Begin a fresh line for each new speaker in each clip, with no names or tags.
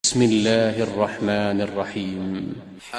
بسم الله الرحمن الرحيم.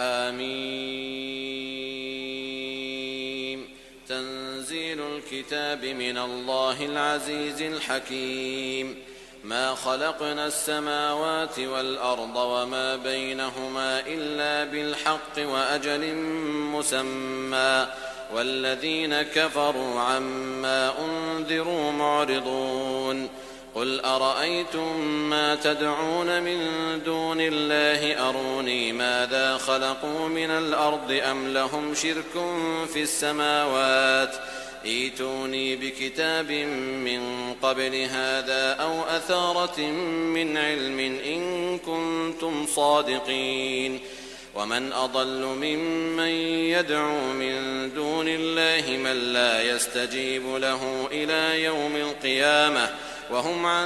حميم. تنزيل الكتاب من الله العزيز الحكيم. ما خلقنا السماوات والأرض وما بينهما إلا بالحق وأجل مسمى والذين كفروا عما أنذروا معرضون. قل أرأيتم ما تدعون من دون الله أروني ماذا خلقوا من الأرض أم لهم شرك في السماوات ائتوني بكتاب من قبل هذا أو أثارة من علم إن كنتم صادقين. ومن أضل ممن يدعو من دون الله من لا يستجيب له إلى يوم القيامة وهم عن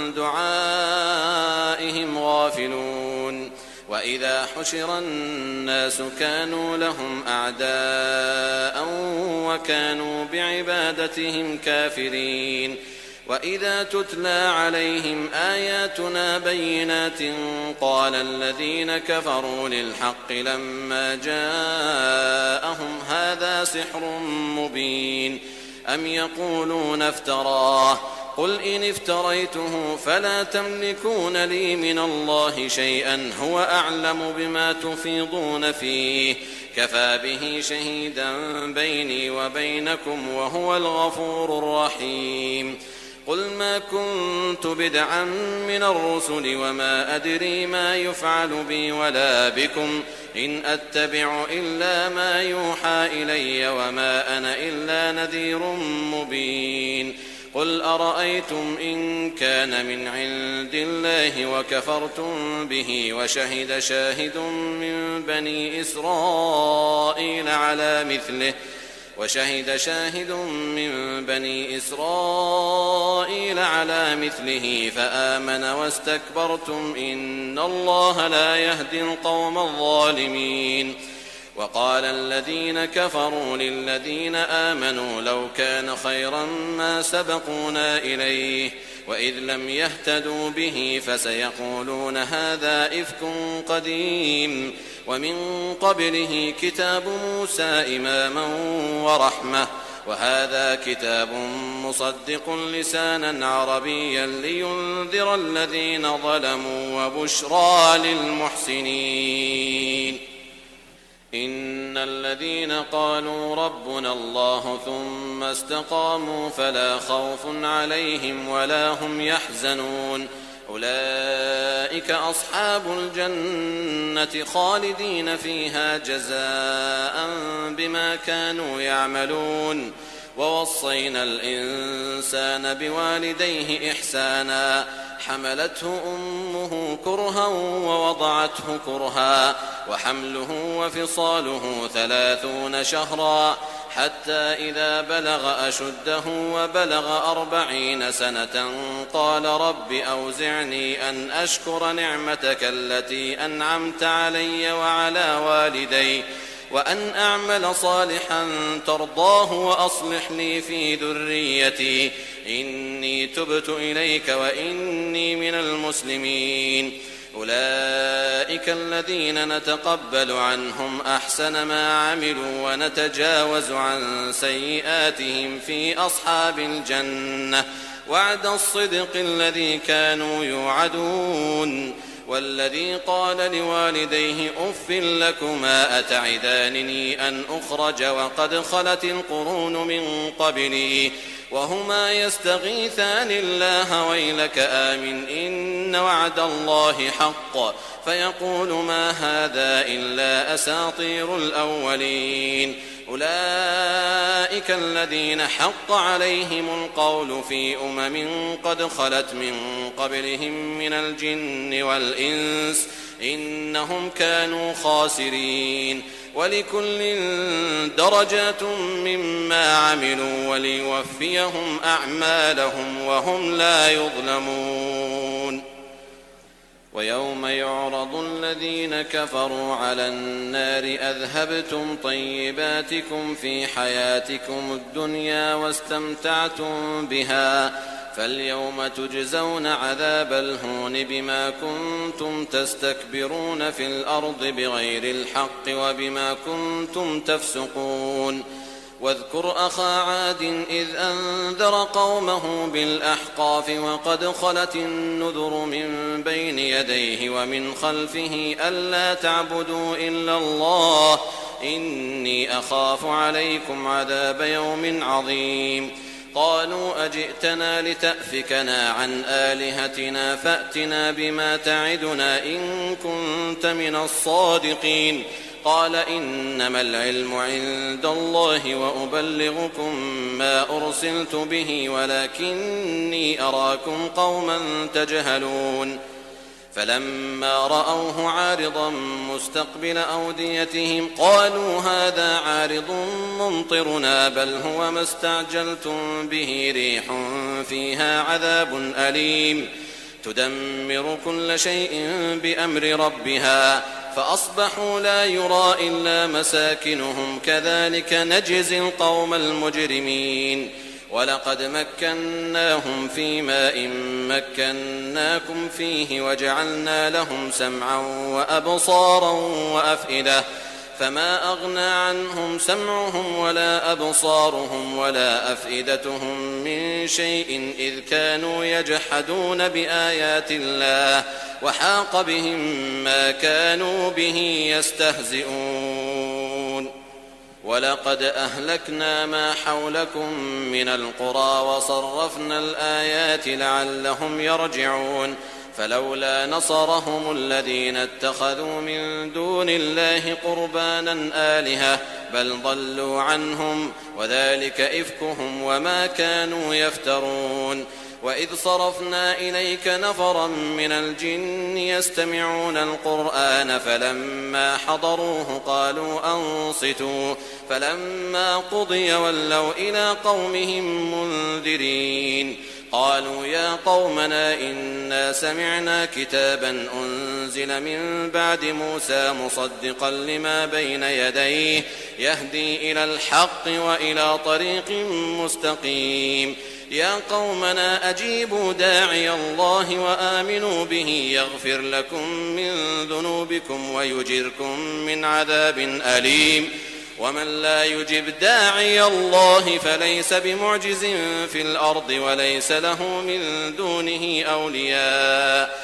دعائهم غافلون. وإذا حشر الناس كانوا لهم أعداء وكانوا بعبادتهم كافرين. وإذا تتلى عليهم آياتنا بينات قال الذين كفروا للحق لما جاءهم هذا سحر مبين أم يقولون افتراه قل إن افتريته فلا تملكون لي من الله شيئا هو أعلم بما تفيضون فيه كفى به شهيدا بيني وبينكم وهو الغفور الرحيم. قل ما كنت بدعا من الرسل وما أدري ما يفعل بي ولا بكم إن أتبع إلا ما يوحى إلي وما أنا إلا نذير مبين. قل أرأيتم إن كان من عند الله وكفرتم به وشهد شاهد من بني إسرائيل على مثله فآمن واستكبرتم إن الله لا يهدي القوم الظالمين. وقال الذين كفروا للذين آمنوا لو كان خيرا ما سبقونا إليه وإذ لم يهتدوا به فسيقولون هذا إفك قديم ومن قبله كتاب موسى إماما ورحمة وهذا كتاب مصدق لسانا عربيا لينذر الذين ظلموا وبشرى للمحسنين. إن الذين قالوا ربنا الله ثم استقاموا فلا خوف عليهم ولا هم يحزنون أولئك أصحاب الجنة خالدين فيها جزاء بما كانوا يعملون. ووصينا الإنسان بوالديه إحسانا حملته أمه كرها ووضعته كرها وحمله وفصاله 30 شهرا حتى إذا بلغ أشده وبلغ 40 سنة قال رب أوزعني أن أشكر نعمتك التي أنعمت علي وعلى والدي وأن أعمل صالحا ترضاه وأصلح لي في ذريتي إني تبت إليك وإني من المسلمين. أولئك الذين نتقبل عنهم أحسن ما عملوا ونتجاوز عن سيئاتهم في أصحاب الجنة وعد الصدق الذي كانوا يوعدون. والذي قال لوالديه أف لكما أتعدانني أن أخرج وقد خلت القرون من قبلي وهما يستغيثان الله ويلك آمن إن وعد الله حق فيقول ما هذا إلا أساطير الأولين. أولئك الذين حق عليهم القول في قد خلت من قبلهم من الجن والإنس إنهم كانوا خاسرين. ولكل درجات مما عملوا وليوفيهم أعمالهم وهم لا يظلمون. ويوم يعرض الذين كفروا على النار أذهبتم طيباتكم في حياتكم الدنيا واستمتعتم بها فاليوم تجزون عذاب الهون بما كنتم تستكبرون في الأرض بغير الحق وبما كنتم تفسقون واذكر أخا عاد إذ أنذر قومه بالأحقاف وقد خلت النذر من بين يديه ومن خلفه ألا تعبدوا إلا الله إني أخاف عليكم عذاب يوم عظيم قالوا أجئتنا لتأفكنا عن آلهتنا فأتنا بما تعدنا إن كنت من الصادقين قال إنما العلم عند الله وأبلغكم ما أرسلت به ولكني أراكم قوما تجهلون فلما رأوه عارضا مستقبل أوديتهم قالوا هذا عارض ممطرنا بل هو ما استعجلتم به ريح فيها عذاب أليم تدمر كل شيء بأمر ربها فأصبحوا لا يرى إلا مساكنهم كذلك نجزي القوم المجرمين ولقد مكناهم في ماء مكناكم فيه وجعلنا لهم سمعا وأبصارا وأفئدة فما أغنى عنهم سمعهم ولا أبصارهم ولا أفئدتهم من شيء إذ كانوا يجحدون بآيات الله وحاق بهم ما كانوا به يستهزئون ولقد أهلكنا ما حولكم من القرى وصرفنا الآيات لعلهم يرجعون فلولا نصرهم الذين اتخذوا من دون الله قربانا آلهة بل ضلوا عنهم وذلك إفكهم وما كانوا يفترون وإذ صرفنا إليك نفرا من الجن يستمعون القرآن فلما حضروه قالوا أنصتوا فلما قضي ولوا إلى قومهم منذرين قالوا يا قومنا إنا سمعنا كتابا أنزل من بعد موسى مصدقا لما بين يديه يهدي إلى الحق وإلى طريق مستقيم يا قومنا أجيبوا داعي الله وآمنوا به يغفر لكم من ذنوبكم ويجركم من عذاب أليم ومن لا يجب داعي الله فليس بمعجز في الأرض وليس له من دونه أولياء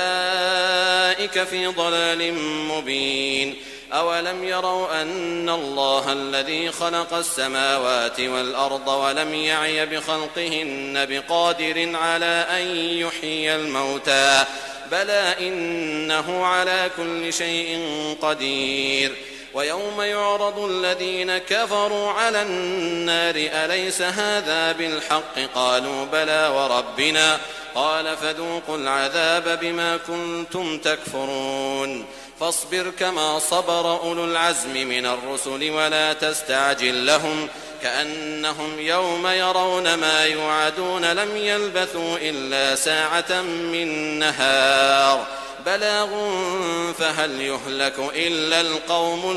أولئك في ضلال مبين أولم يروا أن الله الذي خلق السماوات والأرض ولم يعي بخلقهن بقادر على أن يحيي الموتى بلى إنه على كل شيء قدير ويوم يعرض الذين كفروا على النار أليس هذا بالحق قالوا بلى وربنا قال فذوقوا العذاب بما كنتم تكفرون فاصبر كما صبر أولو العزم من الرسل ولا تستعجل لهم كأنهم يوم يرون ما يوعدون لم يلبثوا إلا ساعة من نهار بلاغ فهل يهلك إلا القوم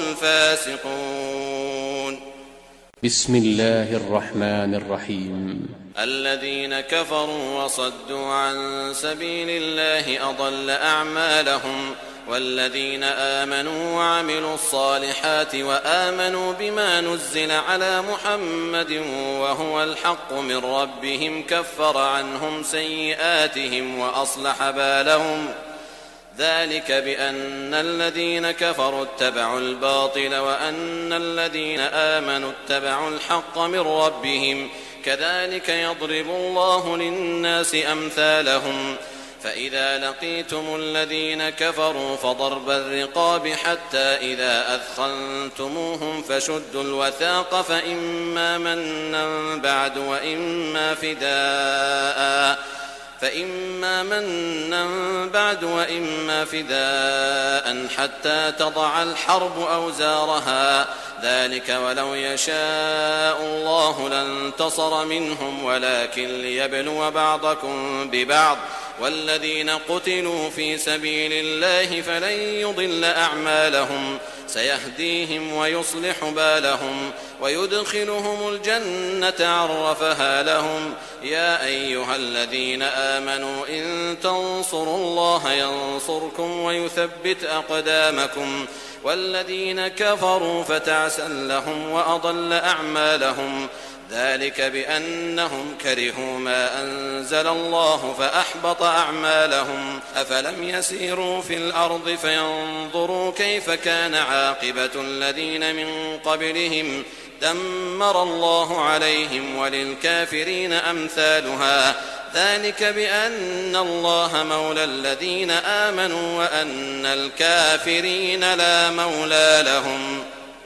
الفاسقون
بسم الله الرحمن الرحيم
الذين كفروا وصدوا عن سبيل الله أضل أعمالهم والذين آمنوا وعملوا الصالحات وآمنوا بما نزل على محمد وهو الحق من ربهم كفر عنهم سيئاتهم وأصلح بالهم ذلك بأن الذين كفروا اتبعوا الباطل وأن الذين آمنوا اتبعوا الحق من ربهم كذلك يضرب الله للناس أمثالهم فإذا لقيتم الذين كفروا فضرب الرقاب حتى إذا أثخنتموهم فشدوا الوثاق فإما منا بعد وإما فداء حتى تضع الحرب أوزارها ذلك ولو يشاء الله لانتصر منهم ولكن ليبلو بعضكم ببعض والذين قتلوا في سبيل الله فلن يضل أعمالهم سيهديهم ويصلح بالهم ويدخلهم الجنة عرفها لهم. يا أيها الذين آمنوا إن تنصروا الله ينصركم ويثبت أقدامكم والذين كفروا فتعسا لهم وأضل أعمالهم ذلك بأنهم كرهوا ما أنزل الله فأحبط أعمالهم. أفلم يسيروا في الأرض فينظروا كيف كان عاقبة الذين من قبلهم دمر الله عليهم وللكافرين أمثالها ذلك بأن الله مولى الذين آمنوا وأن الكافرين لا مولى لهم.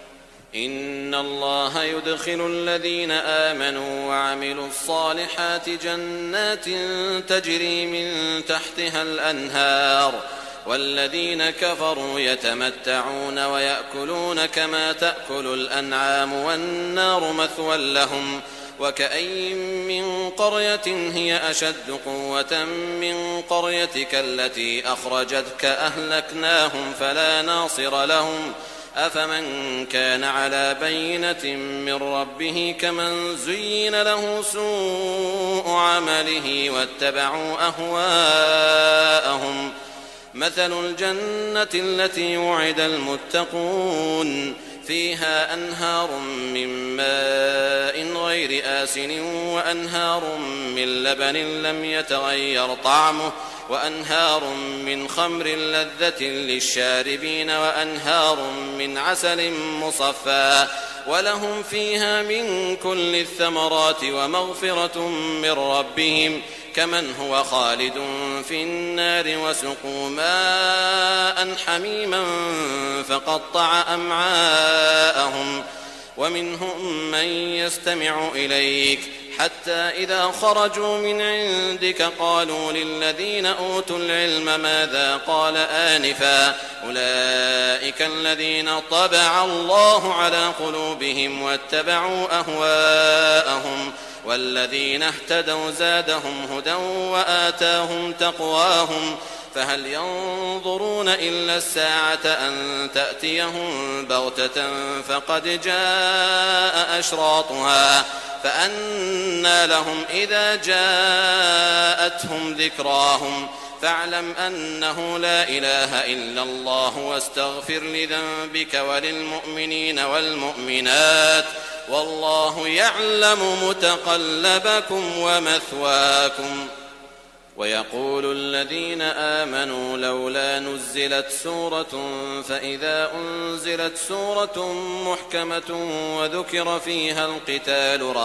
إن الله يدخل الذين آمنوا وعملوا الصالحات جنات تجري من تحتها الأنهار والذين كفروا يتمتعون ويأكلون كما تأكل الأنعام والنار مثوى لهم. وكأين من قرية هي أشد قوة من قريتك التي أخرجتك أهلكناهم فلا ناصر لهم. أفمن كان على بينة من ربه كمن زين له سوء عمله واتبعوا أهواءهم. مثل الجنة التي وعد المتقون فيها أنهار من ماء غير آسن وأنهار من لبن لم يتغير طعمه وأنهار من خمر لذة للشاربين وأنهار من عسل مصفى ولهم فيها من كل الثمرات ومغفرة من ربهم كمن هو خالد في النار وسقوا ماء حميما فقطع أمعاءهم. ومنهم من يستمع إليك حتى إذا خرجوا من عندك قالوا للذين أوتوا العلم ماذا قال آنفا أولئك الذين طبع الله على قلوبهم واتبعوا أهواءهم والذين اهتدوا زادهم هدى وآتاهم تقواهم. فهل ينظرون إلا الساعة أن تأتيهم بغتة فقد جاء أشراطها فأنى لهم إذا جاءتهم ذكراهم. فاعلم أنه لا إله إلا الله واستغفر لذنبك وللمؤمنين والمؤمنات والله يعلم متقلبكم ومثواكم. ويقول الذين آمنوا لولا نزلت سورة فإذا أنزلت سورة محكمة وذكر فيها القتال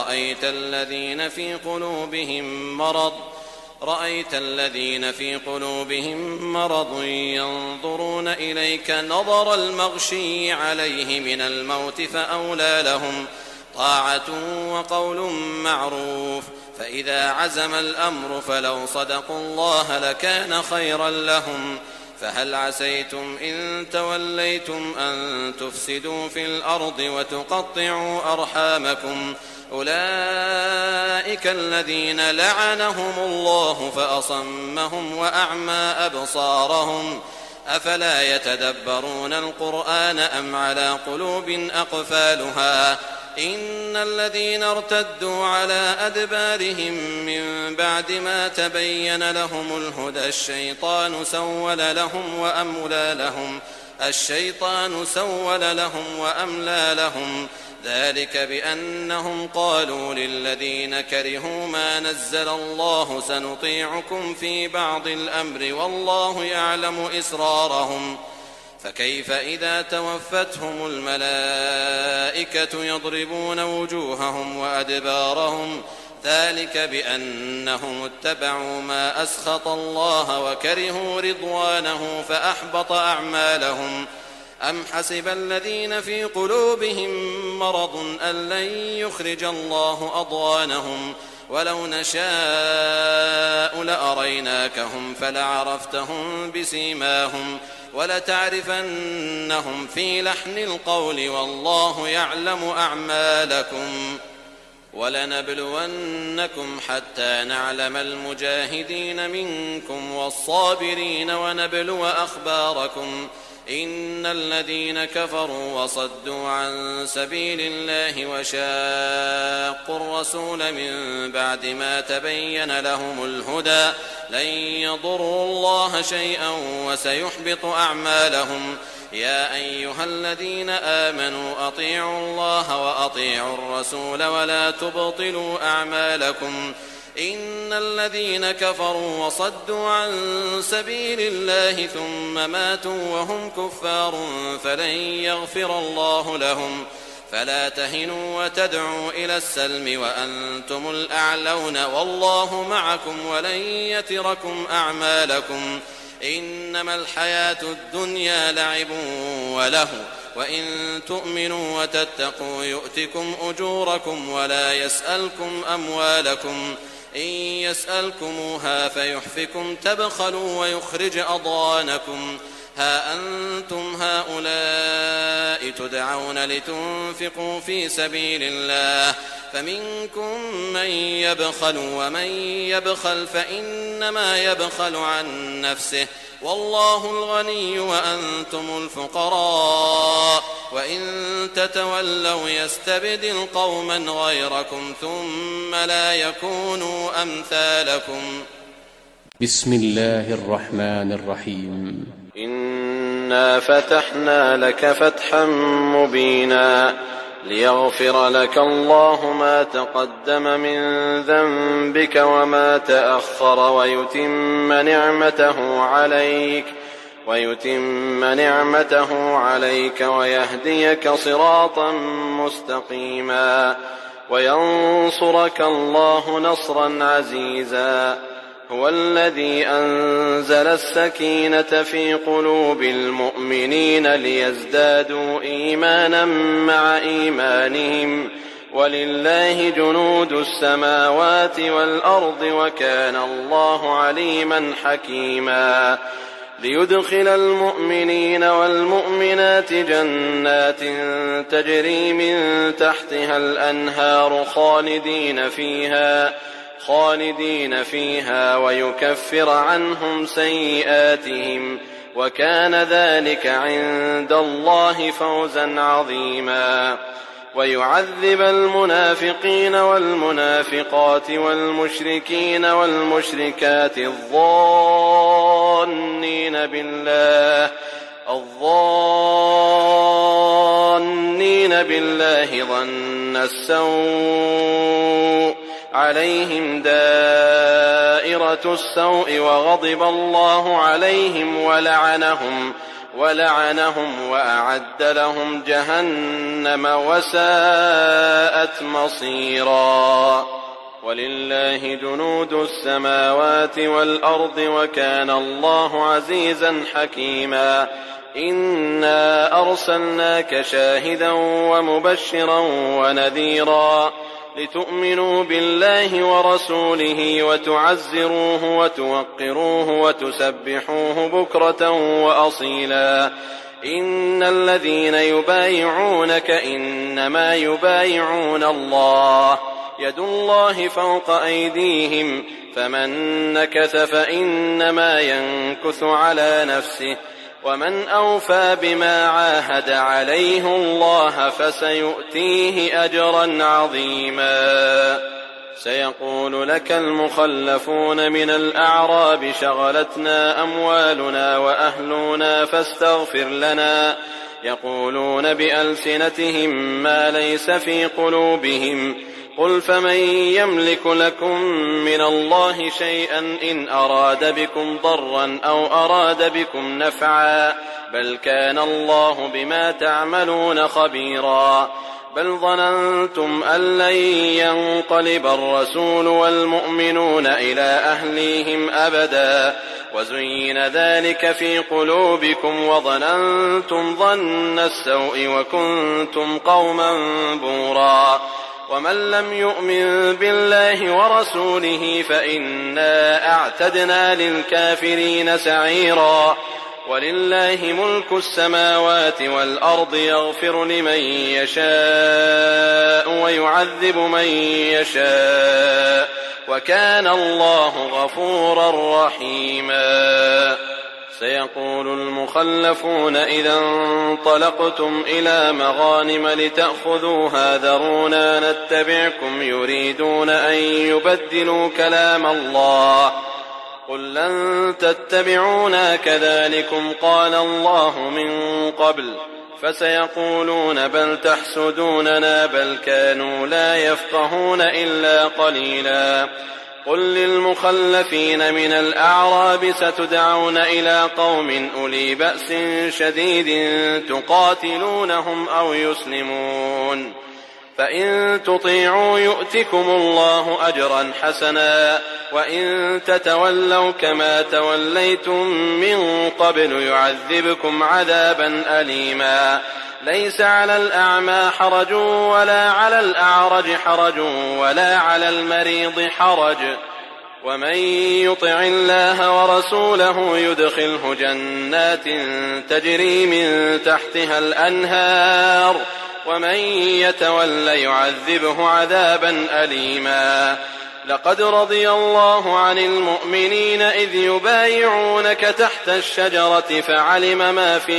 رأيت الذين في قلوبهم مرض ينظرون إليك نظر المغشي عليه من الموت فأولى لهم طاعة وقول معروف. فإذا عزم الأمر فلو صدقوا الله لكان خيرا لهم. فهل عسيتم إن توليتم أن تفسدوا في الأرض وتقطعوا أرحامكم أولئك الذين لعنهم الله فأصمهم وأعمى أبصارهم. أفلا يتدبرون القرآن أم على قلوب أقفالها. إن الذين ارتدوا على أدبارهم من بعد ما تبين لهم الهدى الشيطان سول لهم وأملى لهم ذلك بأنهم قالوا للذين كرهوا ما نزل الله سنطيعكم في بعض الأمر والله يعلم إسرارهم. فكيف إذا توفتهم الملائكة يضربون وجوههم وأدبارهم ذلك بأنهم اتبعوا ما أسخط الله وكرهوا رضوانه فأحبط أعمالهم. أم حسب الذين في قلوبهم مرض أن لن يخرج الله أضغانهم ولو نشاء لأريناكهم فلعرفتهم بسيماهم ولتعرفنهم في لحن القول والله يعلم أعمالكم. ولنبلونكم حتى نعلم المجاهدين منكم والصابرين ونبلو أخباركم إن الذين كفروا وصدوا عن سبيل الله وشاقوا الرسول من بعد ما تبين لهم الهدى لن يضروا الله شيئا وسيحبط أعمالهم يا أيها الذين آمنوا أطيعوا الله وأطيعوا الرسول ولا تبطلوا أعمالكم إن الذين كفروا وصدوا عن سبيل الله ثم ماتوا وهم كفار فلن يغفر الله لهم فلا تهنوا وتدعوا إلى السلم وأنتم الأعلون والله معكم ولن يتركم أعمالكم إنما الحياة الدنيا لعب وله وإن تؤمنوا وتتقوا يؤتكم أجوركم ولا يسألكم أموالكم إن يسألكموها فيحفكم تبخلوا ويخرج أضغانكم ها أنتم هؤلاء تدعون لتنفقوا في سبيل الله فمنكم من يبخل ومن يبخل فإنما يبخل عن نفسه والله الغني وأنتم الفقراء وإن تتولوا يستبدل قوما غيركم ثم لا يكونوا أمثالكم.
بسم الله الرحمن الرحيم.
إنا فتحنا لك فتحا مبينا ليغفر لك الله ما تقدم من ذنبك وما تأخر ويتم نعمته عليك ويهديك صراطا مستقيما وينصرك الله نصرا عزيزا هو الذي أنزل السكينة في قلوب المؤمنين ليزدادوا إيمانا مع إيمانهم ولله جنود السماوات والأرض وكان الله عليما حكيما ليدخل المؤمنين والمؤمنات جنات تجري من تحتها الأنهار خالدين فيها ويكفر عنهم سيئاتهم وكان ذلك عند الله فوزا عظيما ويعذب المنافقين والمنافقات والمشركين والمشركات الظانين بالله ظن السوء عليهم دائرة السوء وغضب الله عليهم ولعنهم وأعد لهم جهنم وساءت مصيرا ولله جنود السماوات والأرض وكان الله عزيزا حكيما إنا أرسلناك شاهدا ومبشرا ونذيرا لتؤمنوا بالله ورسوله وتعزروه وتوقروه وتسبحوه بكرة وأصيلا إن الذين يبايعونك إنما يبايعون الله يد الله فوق أيديهم فمن نكث فإنما ينكث على نفسه ومن أوفى بما عاهد عليه الله فسيؤتيه أجرا عظيما سيقول لك المخلفون من الأعراب شغلتنا أموالنا وأهلنا فاستغفر لنا يقولون بألسنتهم ما ليس في قلوبهم قل فمن يملك لكم من الله شيئا إن أراد بكم ضرا أو أراد بكم نفعا بل كان الله بما تعملون خبيرا بل ظننتم أن لن ينقلب الرسول والمؤمنون إلى أهليهم أبدا وزين ذلك في قلوبكم وظننتم ظن السوء وكنتم قوما بورا ومن لم يؤمن بالله ورسوله فإنا أعتدنا للكافرين سعيرا ولله ملك السماوات والأرض يغفر لمن يشاء ويعذب من يشاء وكان الله غفورا رحيما. سيقول المخلفون إذا انطلقتم إلى مغانم لتأخذوها ذرونا نتبعكم يريدون أن يبدلوا كلام الله قل لن تتبعونا كذلكم قال الله من قبل فسيقولون بل تحسدوننا بل كانوا لا يفقهون إلا قليلا. قل للمخلفين من الأعراب ستدعون إلى قوم أولي بأس شديد تقاتلونهم أو يسلمون فإن تطيعوا يؤتكم الله أجرا حسنا وإن تتولوا كما توليتم من قبل يعذبكم عذابا أليما. ليس على الأعمى حرج ولا على الأعرج حرج ولا على المريض حرج ومن يطع الله ورسوله يدخله جنات تجري من تحتها الأنهار ومن يتول يعذبه عذابا أليما. لقد رضي الله عن المؤمنين إذ يبايعونك تحت الشجرة فعلم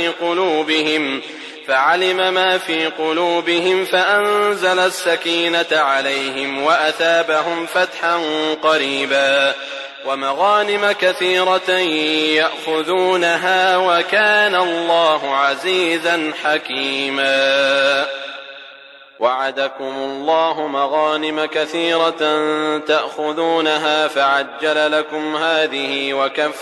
ما في قلوبهم فأنزل السكينة عليهم وأثابهم فتحا قريبا ومغانم كثيرة يأخذونها وكان الله عزيزا حكيما. وعدكم الله مغانم كثيرة تأخذونها فعجل لكم هذه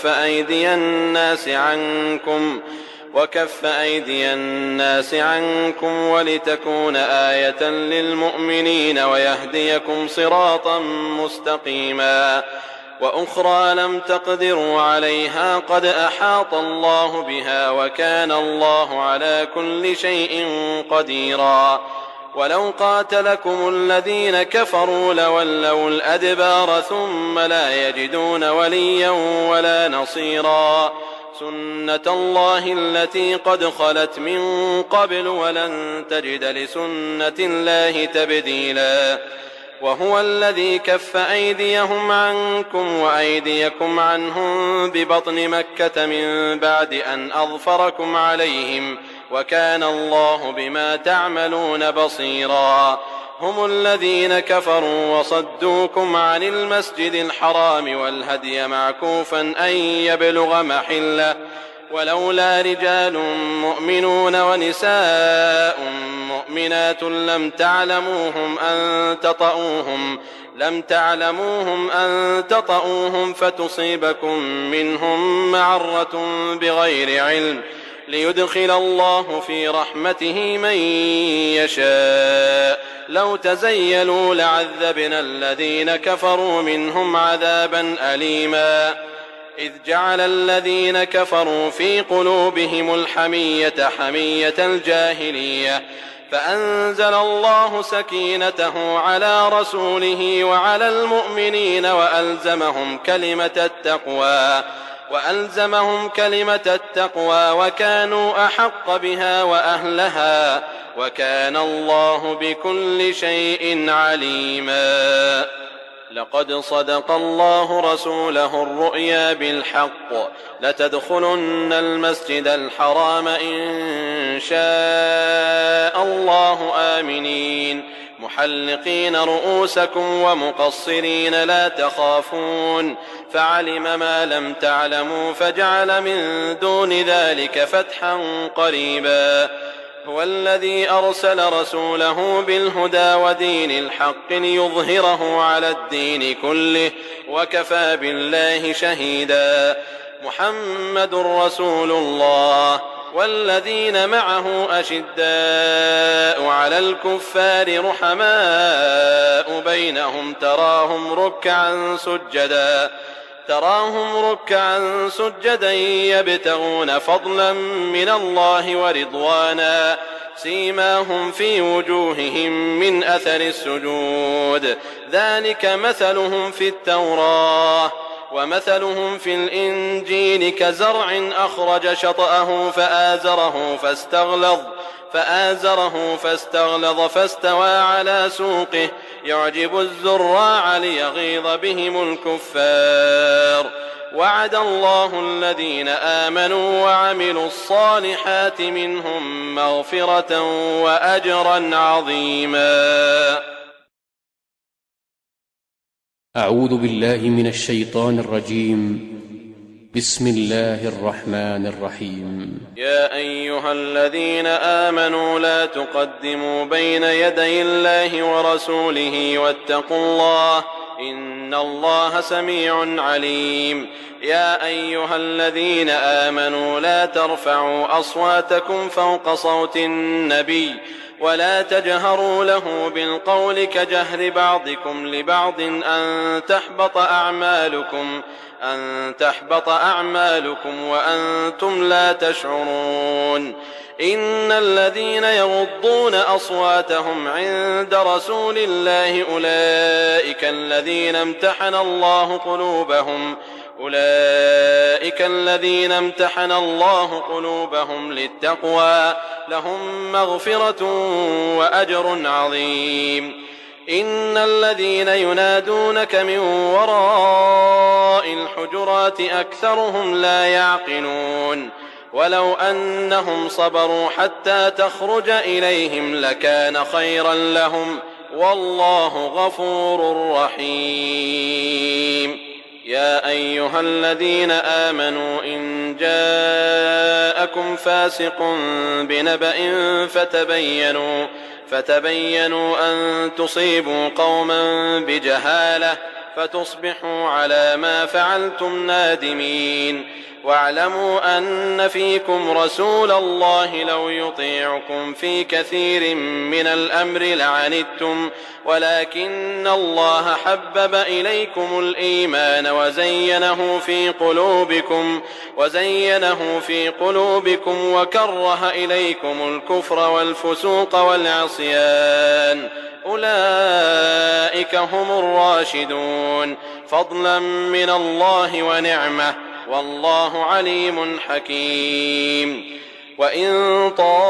وكف أيدي الناس عنكم ولتكون آية للمؤمنين ويهديكم صراطا مستقيما. وأخرى لم تقدروا عليها قد أحاط الله بها وكان الله على كل شيء قديرا. ولو قاتلكم الذين كفروا لولوا الأدبار ثم لا يجدون وليا ولا نصيرا. سنة الله التي قد خلت من قبل ولن تجد لسنة الله تبديلا. وهو الذي كف أيديهم عنكم وأيديكم عنهم ببطن مكة من بعد أن أظفركم عليهم وكان الله بما تعملون بصيرا. هم الذين كفروا وصدوكم عن المسجد الحرام والهدي معكوفا أن يبلغ محله ولولا رجال مؤمنون ونساء مؤمنات لم تعلموهم أن تطؤوهم فتصيبكم منهم معرة بغير علم ليدخل الله في رحمته من يشاء. لو تزيلوا لعذبنا الذين كفروا منهم عذابا أليما. إذ جعل الذين كفروا في قلوبهم الحمية حمية الجاهلية فأنزل الله سكينته على رسوله وعلى المؤمنين وألزمهم كلمة التقوى وكانوا أحق بها وأهلها وكان الله بكل شيء عليما. لقد صدق الله رسوله الرؤيا بالحق لتدخلن المسجد الحرام إن شاء الله آمنين محلقين رؤوسكم ومقصرين لا تخافون فعلم ما لم تعلموا فجعل من دون ذلك فتحا قريبا. هو الذي أرسل رسوله بالهدى ودين الحق ليظهره على الدين كله وكفى بالله شهيدا. محمد رسول الله والذين معه أشداء على الكفار رحماء بينهم تراهم ركعا سجدا يبتغون فضلا من الله ورضوانا سيماهم في وجوههم من أثر السجود ذلك مثلهم في التوراة ومثلهم في الإنجيل كزرع أخرج شطأه فآزره فاستغلظ فاستوى على سوقه يعجب الزراع ليغيظ بهم الكفار. وعد الله الذين آمنوا وعملوا الصالحات منهم مغفرة وأجرا عظيما.
أعوذ بالله من الشيطان الرجيم. بسم الله الرحمن الرحيم.
يا أيها الذين آمنوا لا تقدموا بين يدي الله ورسوله واتقوا الله إن الله سميع عليم. يا أيها الذين آمنوا لا ترفعوا أصواتكم فوق صوت النبي ولا تجهروا له بالقول كجهر بعضكم لبعض أن تحبط أعمالكم وأنتم لا تشعرون. إن الذين يغضون أصواتهم عند رسول الله أولئك الذين امتحن الله قلوبهم للتقوى لهم مغفرة وأجر عظيم. إن الذين ينادونك من وراء الحجرات أكثرهم لا يعقلون. ولو أنهم صبروا حتى تخرج إليهم لكان خيرا لهم والله غفور رحيم. يا أيها الذين آمنوا إن جاءكم فاسق بنبأ فتبينوا أن تصيبوا قوما بجهالة فتصبحوا على ما فعلتم نادمين. واعلموا أن فيكم رسول الله لو يطيعكم في كثير من الأمر لعنتم ولكن الله حبب إليكم الإيمان وزينه في قلوبكم وكره إليكم الكفر والفسوق والعصيان أولئك هم الراشدون فضلا من الله ونعمة والله عليم حكيم. وإن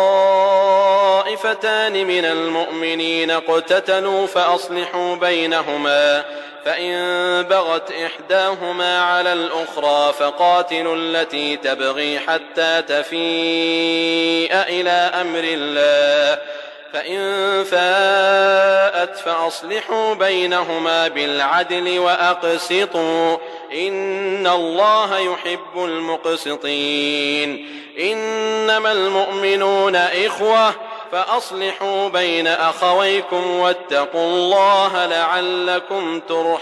طائفتان من المؤمنين اقتتلوا فأصلحوا بينهما فإن بغت إحداهما على الأخرى فقاتلوا التي تبغي حتى تفيء إلى أمر الله فإن فاءت فأصلحوا بينهما بالعدل وأقسطوا إن الله يحب المقسطين. إنما المؤمنون إخوة فأصلحوا بين أخويكم واتقوا الله لعلكم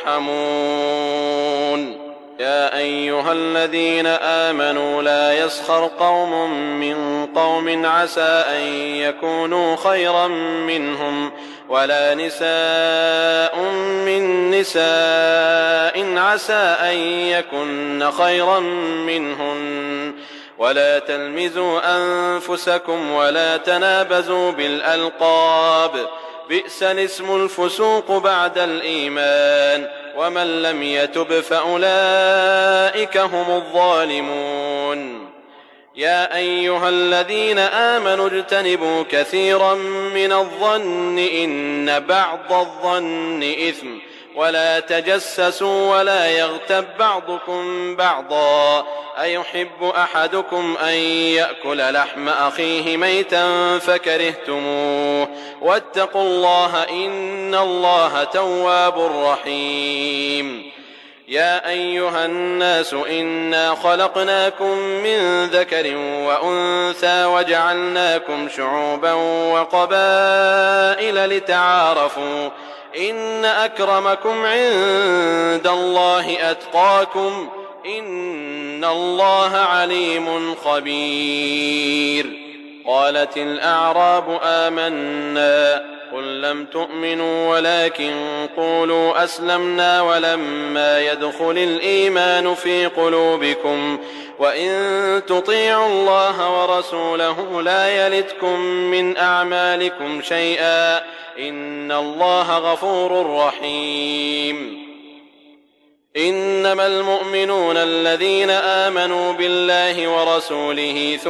ترحمون. يا أيها الذين آمنوا لا يسخر قوم من قوم عسى أن يكونوا خيرا منهم ولا نساء من نساء عسى أن يكن خيرا منهن ولا تلمزوا أنفسكم ولا تنابزوا بالألقاب بئس الاسم الفسوق بعد الإيمان ومن لم يتب فأولئك هم الظالمون. يا أيها الذين آمنوا اجتنبوا كثيرا من الظن إن بعض الظن إثم ولا تجسسوا ولا يغتب بعضكم بعضا أيحب أحدكم أن يأكل لحم أخيه ميتا فكرهتموه واتقوا الله إن الله تواب رحيم. يا أيها الناس إنا خلقناكم من ذكر وأنثى وجعلناكم شعوبا وقبائل لتعارفوا إن أكرمكم عند الله أتقاكم إن الله عليم خبير. قالت الأعراب آمنا قل لم تؤمنوا ولكن قولوا أسلمنا ولما يدخل الإيمان في قلوبكم وإن تطيعوا الله ورسوله لا يلتكم من أعمالكم شيئا إن الله غفور رحيم. إنما المؤمنون الذين آمنوا بالله ورسوله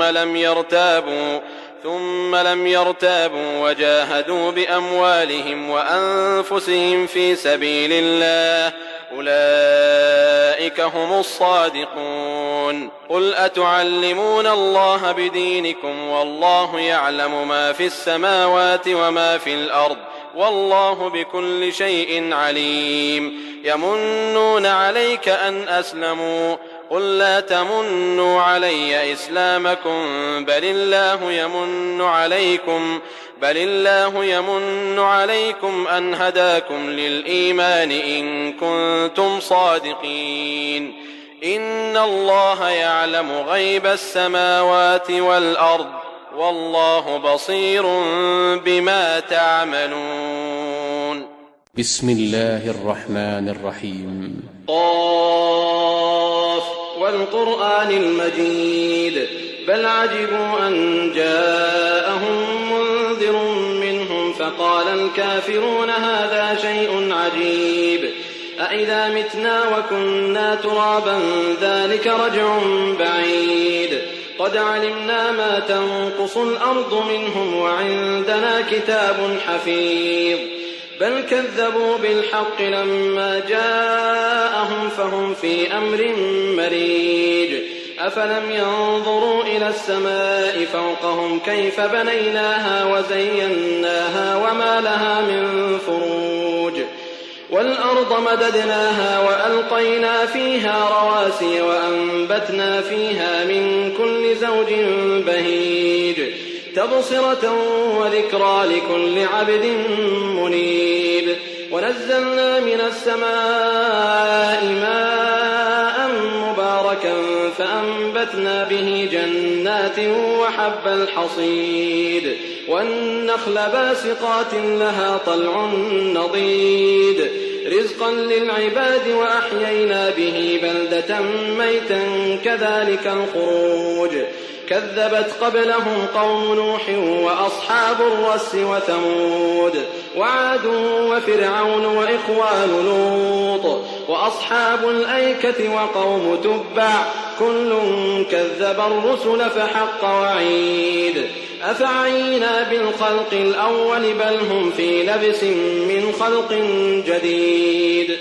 ثم لم يرتابوا وجاهدوا بأموالهم وأنفسهم في سبيل الله أولئك هم الصادقون. قل أتعلمون الله بدينكم والله يعلم ما في السماوات وما في الأرض والله بكل شيء عليم. يمنون عليك أن أسلموا قل لا تمنوا علي إسلامكم بل الله يمن عليكم أن هداكم للإيمان إن كنتم صادقين. إن الله يعلم غيب السماوات والأرض والله بصير بما تعملون.
بسم الله الرحمن الرحيم.
قاف والقرآن المجيد بل عجبوا أن جاءهم منذر منهم فقال الكافرون هذا شيء عجيب أإذا متنا وكنا ترابا ذلك رجع بعيد قد علمنا ما تنقص الأرض منهم وعندنا كتاب حفيظ بل كذبوا بالحق لما جاءهم فهم في أمر مريج أفلم ينظروا إلى السماء فوقهم كيف بنيناها وزيناها وما لها من فروج والأرض مددناها وألقينا فيها رواسي وأنبتنا فيها من كل زوج بهيج تبصرة وذكرى لكل عبد منيب ونزلنا من السماء ماء مباركا فأنبتنا به جنات وحب الحصيد والنخل باسقات لها طلع نضيد رزقا للعباد وأحيينا به بلدة ميتا كذلك الخروج كذبت قبلهم قوم نوح وأصحاب الرس وثمود وعاد وفرعون وإخوان لوط وأصحاب الأيكة وقوم تبع كل كذب الرسل فحق وعيد أفعينا بالخلق الأول بل هم في لبس من خلق جديد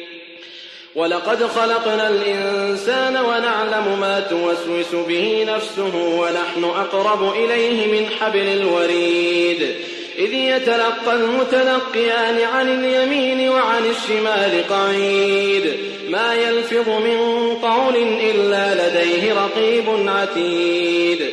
ولقد خلقنا الإنسان ونعلم ما توسوس به نفسه ونحن أقرب إليه من حبل الوريد إذ يتلقى المتلقيان عن اليمين وعن الشمال قعيد ما يلفظ من قول إلا لديه رقيب عتيد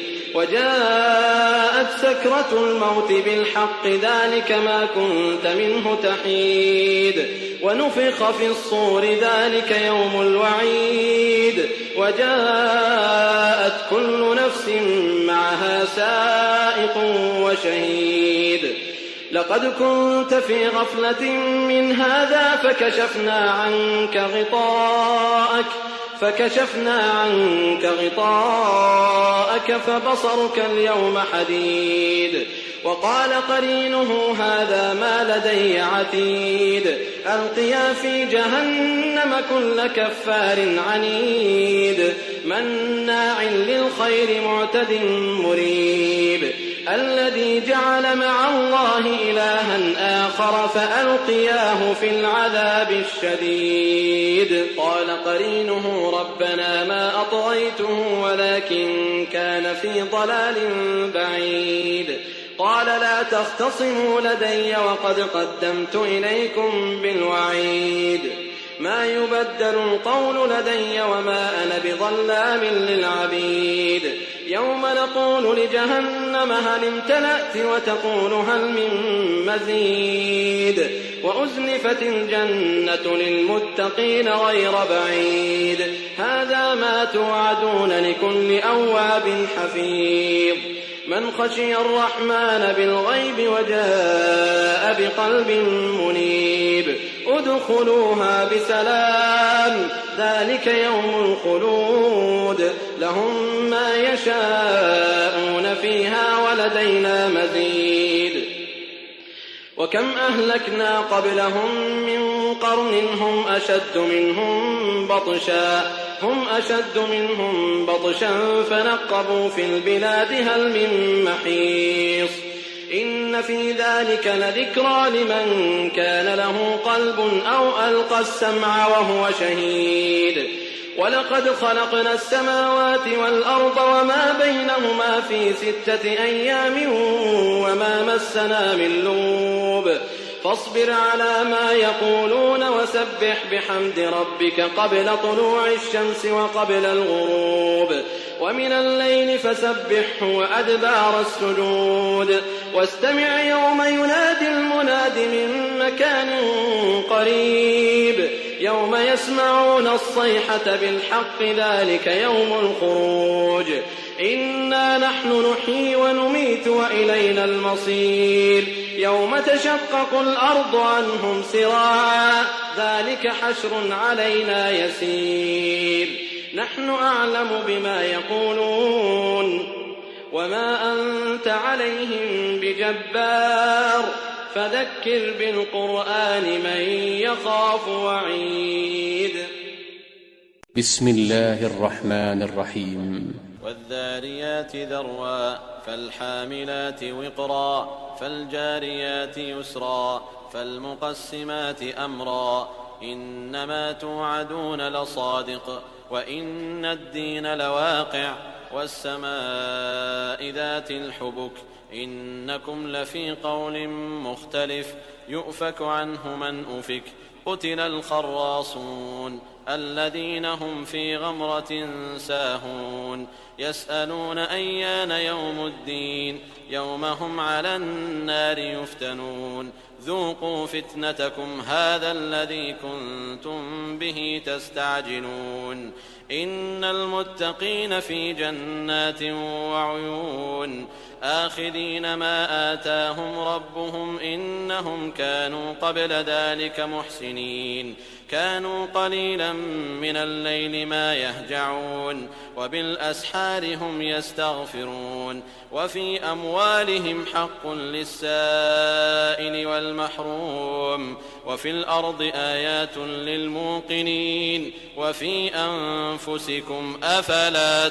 وجاءت سكرة الموت بالحق ذلك ما كنت منه تحيد ونفخ في الصور ذلك يوم الوعيد وجاءت كل نفس معها سائق وشهيد لقد كنت في غفلة من هذا فكشفنا عنك غطاءك فبصرك اليوم حديد وقال قرينه هذا ما لدي عتيد ألقيا في جهنم كل كفار عنيد مناع للخير معتد مريب الذي جعل مع الله إلها آخر فألقياه في العذاب الشديد قال قرينه ربنا ما أطغيته ولكن كان في ضلال بعيد قال لا تختصموا لدي وقد قدمت إليكم بالوعيد ما يبدل القول لدي وما أنا بظلام للعبيد يوم نقول لجهنم هل امتلأت وتقول هل من مزيد وأزلفت الجنة للمتقين غير بعيد هذا ما توعدون لكل أواب حفيظ من خشي الرحمن بالغيب وجاء بقلب منيب ادخلوها بسلام ذلك يوم الخلود لهم ما يشاءون فيها ولدينا مزيد وكم أهلكنا قبلهم من قرن هم أشد منهم بطشا فنقبوا في البلاد هل من محيص إن في ذلك لذكرى لمن كان له قلب أو ألقى السمع وهو شهيد ولقد خلقنا السماوات والأرض وما بينهما في 6 أيام وما مسنا من لغوب فاصبر على ما يقولون وسبح بحمد ربك قبل طلوع الشمس وقبل الغروب ومن الليل فسبحه وأدبار السجود واستمع يوم ينادي المناد من مكان قريب يوم يسمعون الصيحة بالحق ذلك يوم الخروج إنا نحن نحيي ونميت وإلينا المصير يوم تشقق الأرض عنهم سراعا ذلك حشر علينا يسير نحن أعلم بما يقولون وما أنت عليهم بجبار فذكر بالقرآن من يخاف وعيد
بسم الله الرحمن الرحيم
والذاريات ذروا فالحاملات وقرا فالجاريات يسرا فالمقسمات أمرا إنما توعدون لصادق وإن الدين لواقع والسماء ذات الحبك إنكم لفي قول مختلف يؤفك عنه من أفك قتل الخراصون الذين هم في غمرة ساهون يسألون أيان يوم الدين يوم هم على النار يفتنون ذوقوا فتنتكم هذا الذي كنتم به تستعجلون إن المتقين في جنات وعيون آخذين ما آتاهم ربهم إنهم كانوا قبل ذلك محسنين كانوا قليلا من الليل ما يهجعون وبالأسحار هم يستغفرون وفي أموالهم حق للسائل والمحروم وفي الأرض آيات للموقنين وفي أنفسكم أفلا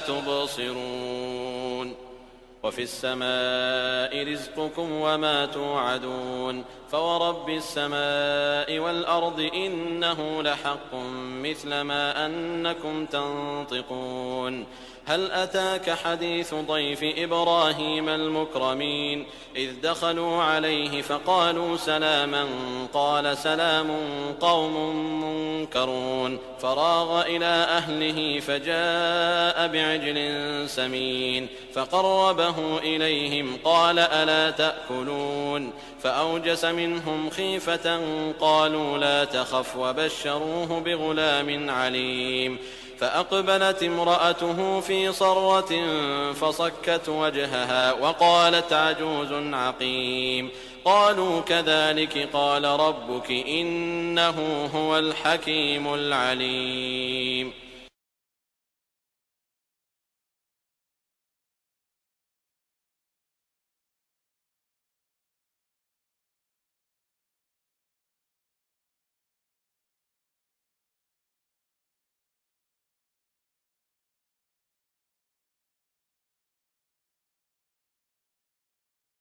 تبصرون وفي السماء رزقكم وما توعدون فورب السماء والأرض إنه لحق مثل ما أنكم تنطقون هل أتاك حديث ضيف إبراهيم المكرمين إذ دخلوا عليه فقالوا سلاما قال سلام قوم منكرون فراغ إلى أهله فجاء بعجل سمين فقربه إليهم قال ألا تأكلون فأوجس منهم خيفة قالوا لا تخف وبشروه بغلام عليم فأقبلت امرأته في صرة فصكت وجهها وقالت عجوز عقيم قالوا كذلك قال ربك إنه هو الحكيم العليم